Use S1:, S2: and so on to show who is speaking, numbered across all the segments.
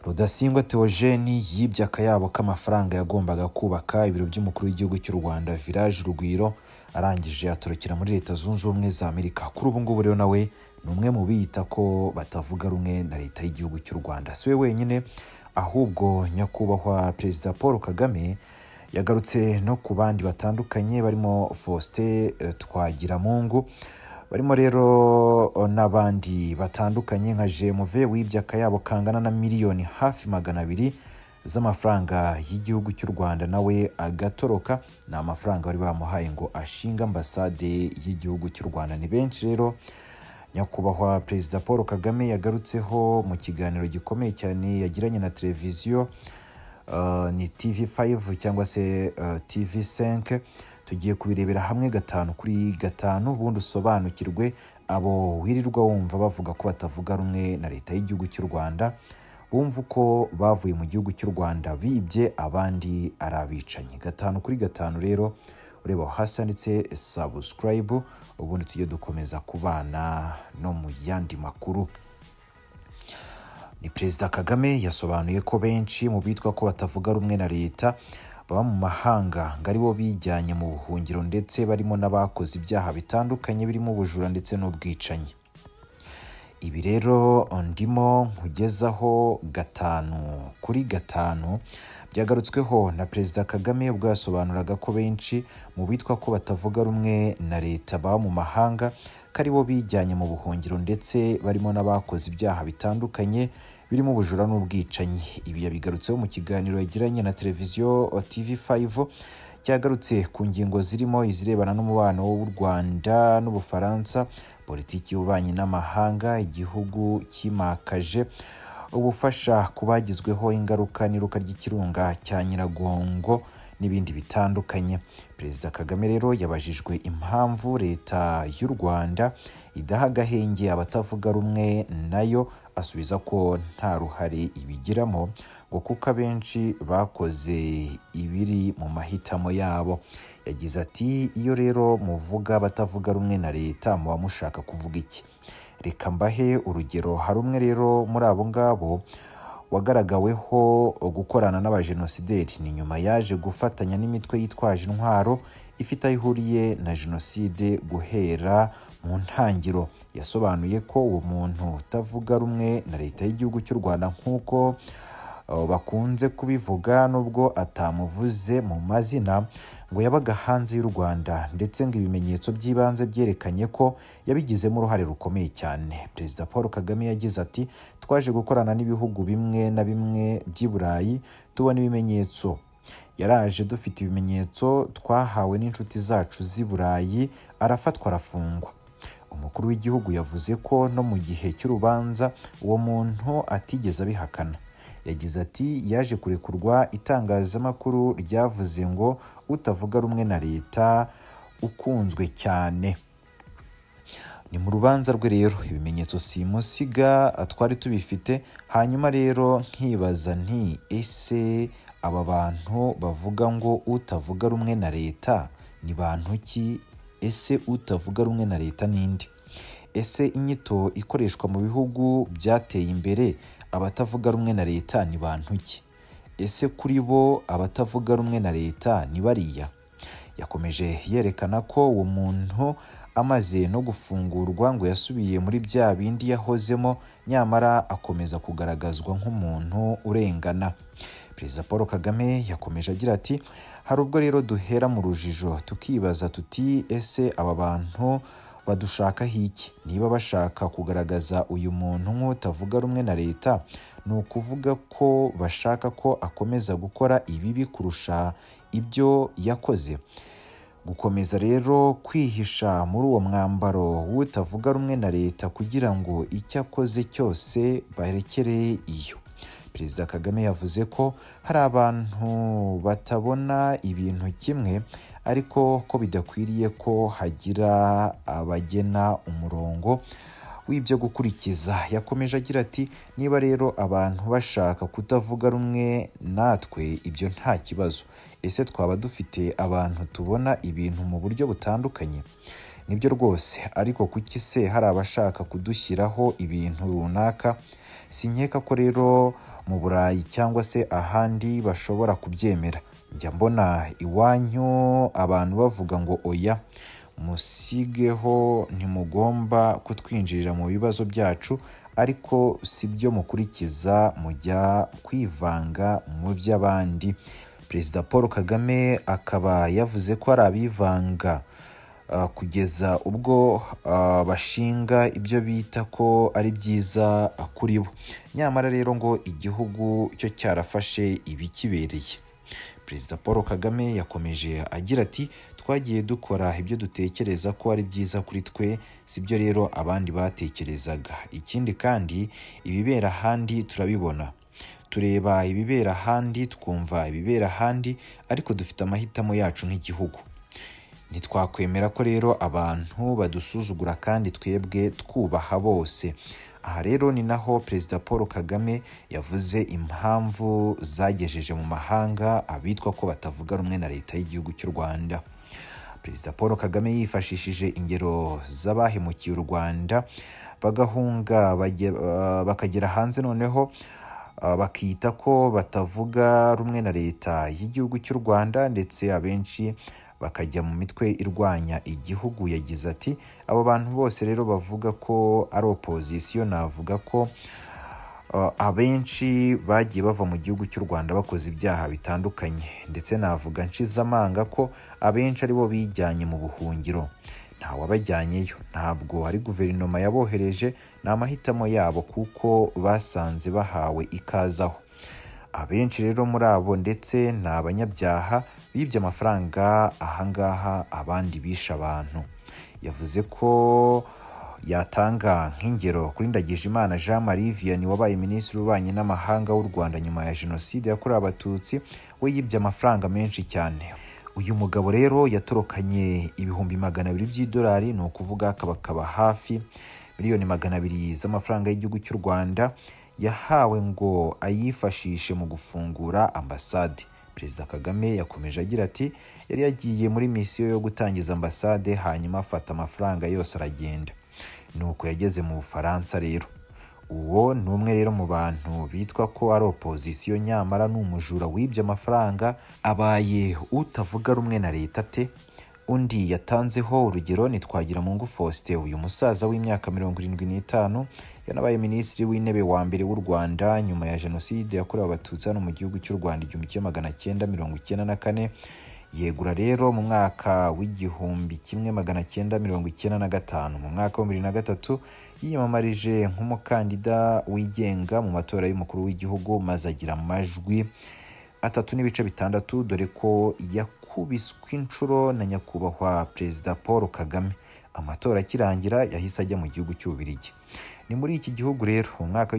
S1: Rudasingwa Theogene yibye akayabo k'amafaranga yagombaga kubaka ibiro by'umukuru w'igihugu cy'u Rwanda Village Rugwiro arangije atorokera muri Leta Zunze Ubumwe za Amerika. Kuri ubu ngubu rero nawe ni umwe mu biyita ko batavuga rumwe na leta y'igihugu cy'u Rwanda. Si we wenyine ahubwo nyakubahwa Perezida Paul Kagame yagarutse no ku bandi batandukanye barimo Faustin Twagiramungu, barimo rero n'abandi batandukanye nka Jemuve wibye akayabo kangana na miliyoni hafi 200 z'amafaranga y'igihugu cy'u Rwanda, nawe agatoroka. Ni amafaranga bari bamuhaye ngo ashinga ambasade y'igihugu cy'u Rwanda. Ni benshi rero nyakubahwa Perezida Paul Kagame yagarutseho mu kiganiro gikomeye cyane yagiranye na televiziyo ni TV5 cyangwa se TV5. Tugiye kubirebera hamwe 5 ubundi usobanukirwe abo wirirwa wumva bavuga ko batavuga rumwe na leta y'igihugu cy'u Rwanda, bumva uko bavuye mu gihugu cy'u Rwanda bibye abandi arabicanyi. 5 rero ureba hasi handitse subscribe, ubundi tujye dukomeza kubana no mu yandi makuru. Ni Perezida Kagame yasobanuye ko benshi mu bitwa ko batavuga rumwe na leta baba mu mahanga ngo aribo bijyanye mu buhungiro, ndetse barimo n'abakoze ibyaha bitandukanye birimo ubujura ndetse n'ubwicanyi. Ibi rero ndimo nkugezaho 5 byagarutsweho na Perezida Kagame ubwo yasobanuraga ko benshi mu bitwa ko batavuga rumwe na leta baba mu mahanga ko aribo bijyanye mu buhungiro, ndetse barimo n'abakoze ibyaha bitandukanye birimo ubujura n'ubwicanyi. Ibi yabigarutseho mu kiganiro yagiranye na televiziyo TV5, cyagarutse ku ngingo zirimo izirebana n'umubano w'u Rwanda n'Ubufaransa, politiki y'ububanyi n'amahanga, igihugu kimakaje ubufasha kubagizweho ingaruka n'iruka ry'ikirunga cya Nyiragongo n'ibindi bitandukanye. Perezida Kagame rero yabajijwe impamvu leta y'u Rwanda idaha agahenge abatavuga rumwe nayo, asubiza ko nta ruhare ibigiramo ngo kuko abenshi bakoze ibiri mu mahitamo yabo. Yagize ati iyo rero muvuga batavuga rumwe na leta muba mushaka kuvuga iki? Reka mbahe urugero. Hari umwe rero muri abo ngabo wagaragaweho gukorana n'abajenosideri, ni nyuma yaje gufatanya n'imitwe yitwaje intwaro ifite aho ihuriye na jenoside guhera mu ntangiro. Yasobanuye ko uwo muntu utavuga rumwe na leta y'igihugu cy'u Rwanda nk'uko bakunze kubivuga, nubwo atamuvuze mu mazina, ngo yabaga hanze y'u Rwanda, ndetse ngo ibimenyetso by'ibanze byerekanye ko yabigizemo uruhare rukomeye cyane. Perezida Paul Kagame yagize ati twaje gukorana n'ibihugu bimwe na bimwe by'i Burayi tubona ibimenyetso. Yaraje dufite ibimenyetso twahawe n'inshuti zacu z'i Burayi, arafatwa arafungwa. Umukuru w'igihugu yavuze ko no mu gihe cy'urubanza uwo muntu atigeze abihakana. Yagize ati yaje kurekurwa, itangazamakuru ryavuze ngo utavuga rumwe na leta ukunzwe cyane. Ni mu rubanza rwe rero ibimenyetso simusiga twari tubifite. Hanyuma rero nkibaza nti ese aba bantu bavuga ngo utavuga rumwe na leta ni bantu ki? Ese utavuga rumwe na leta ninde? Ese inyito ikoreshwa mu bihugu byateye imbere abatavuga rumwe na leta ni bantu ki? Ese kuri bo abatavuga rumwe na leta ni bariya? Yakomeje yerekana ko uwo muntu amaze no gufungurwa ngo yasubiye muri bya bindi yahozemo, nyamara akomeza kugaragazwa nk'umuntu urengana. Perezida Paul Kagame yakomeje agira ati hari ubwo rero duhera mu rujijo tukibaza tuti ese aba bantu badushakaho iki? Niba bashaka kugaragaza uyu muntu nk'utavuga rumwe na leta, ni ukuvuga ko bashaka ko akomeza gukora ibibi kurusha ibyo yakoze. Gukomeza rero kwihisha muri uwo mwambaro w'utavuga rumwe na leta kugira ngo icyo akoze cyose barekere iyo. Perezida Kagame yavuze ko hari abantu batabona ibintu kimwe, ariko ko bidakwiriye ko hagira abagena umurongo w'ibyo gukurikiza. Yakomeje agira ati niba rero abantu bashaka kutavuga rumwe natwe, ibyo nta kibazo. Ese twaba dufite abantu tubona ibintu mu buryo butandukanye? Nibyo rwose, ariko kuki se hari abashaka kudushyiraho ibintu runaka? Sinkeka ko rero mu Burayi cyangwa se ahandi bashobora kubyemera. Njya mbona iwanyu abantu bavuga ngo oya, musigeho, ntimugomba kutwinjirira mu bibazo byacu, ariko sibyo mukurikiza, mujya kwivanga mu by'abandi. Perezida Paul Kagame akaba yavuze ko ari abivanga kugeza ubwo bashinga ibyo bita ko ari byiza kuri bo. Nyamara rero ngo igihugu cyo cyarafashe ibikibereye. Perezida Paul Kagame yakomeje agira ati twagiye dukora ibyo dutekereza ko ari byiza kuri twe, sibyo rero abandi batekerezaga. Ikindi kandi ibibera ahandi turabibona, tureba ibibera ahandi, twumva ibibera ahandi, ariko dufite amahitamo yacu nk'igihugu. Ntitwakwemera ko rero abantu badusuzugura kandi twebwe twubaha bose. Aha rero ni naho Perezida Paul Kagame yavuze impamvu zagejeje mu mahanga abitwa ko batavuga rumwe na leta y'igihugu cy'u Rwanda. Perezida Paul Kagame yifashishije ingero z'abahemukiye u Rwanda bagahunga bakagera hanze, noneho bakita ko batavuga rumwe na leta y'igihugu cy'u Rwanda, ndetse abenshi bakajya mu mitwe irwanya igihugu. Yagize ati abo bantu bose rero bavuga ko ari opozisiyo, navuga ko abenshi bagiye bava mu gihugu cy'u Rwanda bakoze ibyaha bitandukanye, ndetse navuga nshize amanga ko abenshi aribo bijyanye mu buhungiro. Nta wabajyanyeyo, ntabwo ari guverinoma yabohereje, ni amahitamo yabo kuko basanze bahawe ikazaho. Abenshi rero muri abo ndetse ni abanyabyaha bibye amafaranga ahangaha, abandi bishe abantu. Yavuze ko yatanga nk'ingero kuri Ndagijimana Jean Marie Vianney wabaye minisitiri w'ububanyi n'amahanga w'u Rwanda nyuma ya jenoside yakorewe abatutsi. We yibye amafaranga menshi cyane. Uyu mugabo rero yatorokanye ibihumbi 200 by'idolari, ni ukuvuga akaba hafi miliyoni 200 z'amafaranga y'igihugu cy'u Rwanda, yahawe ngo ayifashishe mu gufungura ambasade. Perezida Kagame yakomeje agira ati yari yagiye muri misiyo yo gutangiza ambasade, hanyuma afata amafaranga yose aragenda. Nuko yageze mu Bufaransa rero. Uwo ni umwe rero mu bantu bitwa ko ari opozisiyo, nyamara ni umujura wibye amafaranga, abaye utavuga rumwe na leta te. Undi yatanzeho urugero ni Twagiramungu Faustin, uyu musaza w'imyaka 75 yanabaye minisitiri w'intebe wa mbere w'u Rwanda nyuma ya jenoside yakorewe abatutsi hano mu gihugu cy'u Rwanda 1994. Yegura rero mu mwaka w'igihumbi 1995. Mu mwaka wa 2003 yiyamamarije nk'umukandida wigenga mu matora y'umukuru w'igihugu, maze agira amajwi 3.6, dore ko yakubiswe inshuro na nyakubahwa Perezida Paul Kagame. Amatora akirangira yahise ajya mu gihugu cy'Ububiligi. Ni muri iki gihugu rero mu mwaka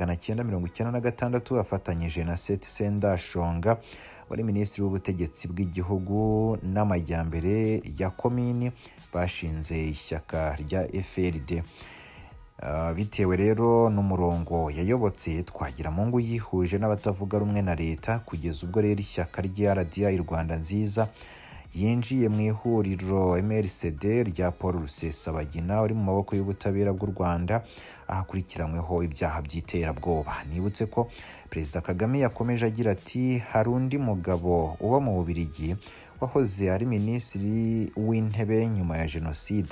S1: w'1996 afatanyije na Seth Sendashonga wari minisitiri w'ubutegetsi bw'igihugu n'amajyambere ya komini, bashinze ishyaka rya FRD. Bitewe rero n'umurongo yayobotse, Twagiramungu yihuje n'abatavuga rumwe na leta, kugeza ubwo rero ishyaka rya RDI Rwanda Nziza yinjiye mu ihuriro MRCD rya Paul Rusesabagina uri mu maboko y'ubutabera bw'u Rwanda, ahakurikiranyweho ibyaha by'iterabwoba. Nibutse ko Perezida Kagame yakomeje agira ati hari undi mugabo uba mu Bubiligi wahoze ari minisitiri w'intebe nyuma ya jenoside.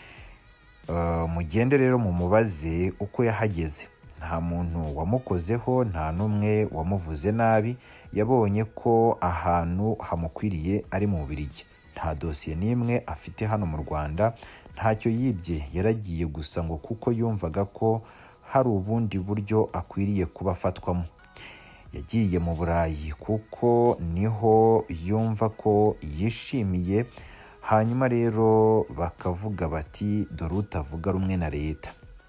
S1: Mugende rero mu mubaze uko yahageze. Nta muntu wamukozeho, nta n'umwe wamuvuze nabi, yabonye ko ahantu hamukwiriye ari mu Bubiligi. Nta dosiye n'imwe afite hano mu Rwanda, ntacyo yibye, yaragiye gusa ngo kuko yumvaga ko hari ubundi buryo akwiriye kuba afatwamo. Yagiye mu Burayi kuko niho yumva ko yishimiye, hanyuma rero bakavuga bati dore utavuga rumwe na leta.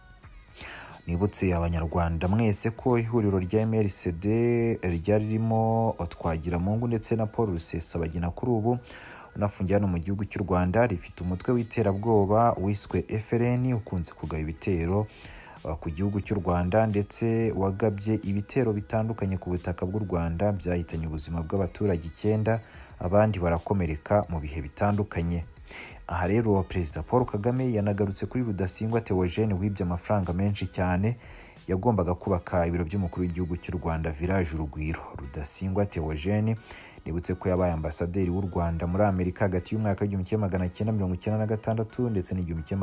S1: Nibutse abanyarwanda mwese ko ihuriro rya MRCD ryari ririmo Twagiramungu ndetse na Paul Rusesabagina kuri ubu unafungiye hano mu gihugu cy'u Rwanda, rifite umutwe w'iterabwoba wiswe FRN ukunze kugaba ibitero ku gihugu cy'u Rwanda, ndetse wagabye ibitero bitandukanye ku butaka bw'u Rwanda, byahitanye ubuzima bw'abaturage 9, abandi barakomereka mu bihe bitandukanye. Aha rero Perezida Paul Kagame yanagarutse kuri Rudasingwa Theogene wibye amafaranga menshi cyane, yagombaga kubaka ibiro by'umukuru w'igihugu cy'u Rwanda Village Urugwiro. Rudasingwa Theogene nibutse ko yabaye ambasaderi w'u Rwanda muri Amerika hagati y'umwaka w'1996 ndetse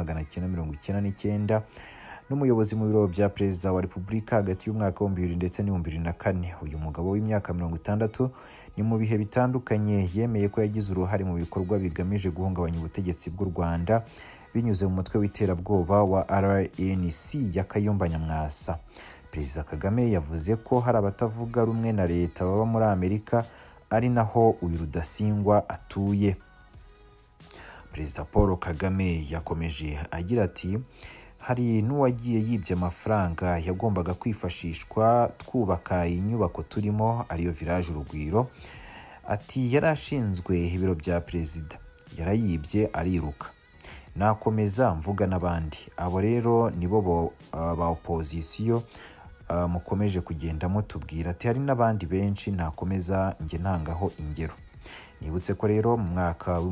S1: n'1999 n'umuyobozi mu biro bya perezida wa Repubulika hagati y'umwaka wa 2000 ndetse n'2004. Uyu mugabo w'imyaka 60 ni mu bihe bitandukanye yemeye ko yagize uruhare mu bikorwa bigamije guhungabanya ubutegetsi bw'u Rwanda binyuze mu mutwe w'iterabwoba wa RNC ya Kayumba Nyamwasa. Perezida Kagame yavuze ko hari abatavuga rumwe na leta baba muri Amerika ari naho uyu Rudasingwa atuye. Perezida Paul Kagame yakomeje agira ati hari n'uwagiye yibye amafaranga yagombaga kwifashishwa twubaka inyubako turimo ariyo Village Urugwiro. Ati yarashinzwe ibiro bya perezida yarayibye ariruka. Nakomeza mvuga n'abandi abo rero nibo ba opposition mukomeje kugenda mutubwira. Ati hari n'abandi benshi nakomeza nge ntangaho ingero. Nibutse ko rero mu mwaka wa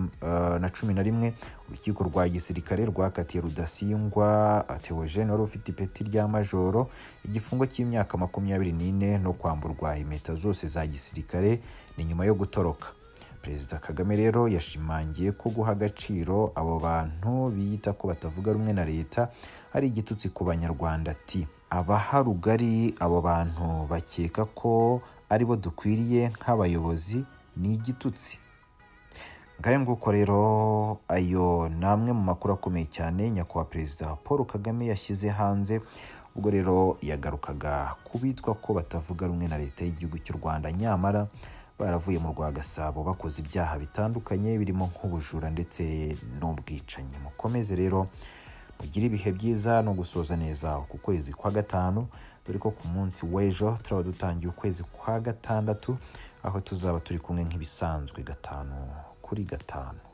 S1: 2011 urukiko rwa gisirikare rwakatiye Rudasingwa Theogene wari ufite ipeti rya majoro igifungo cy'imyaka 24 no kwamburwa impeta zose za gisirikare ni nyuma yo gutoroka. Perezida Kagame rero yashimangiye ko guha agaciro abo bantu biyita ko batavuga rumwe na leta ari igitutsi ku Banyarwanda. Ati abaharugari abo bantu bakeka ko ari bo dukwiriye nk'abayobozi ni igitutsi. Ngaye nguko rero ayo namwe mu makuru akomeye cyane nyakubahwa Perezida Paul Kagame yashyize hanze ubwo rero yagarukaga kubitwa ko batavuga rumwe na leta y'igihugu cy'u Rwanda nyamara baravuye mu Rwagasabo bakoze ibyaha bitandukanye birimo nk'ubujura ndetse n'ubwicanyi. Mukomeze rero mugire ibihe byiza no gusoza neza ku kwezi kwa gatanu, dore ko ku munsi w'ejo turaba dutangiye ukwezi kwa gatandatu aho tuzaba turi kumwe nk'ibisanzwe 5 kuri 5.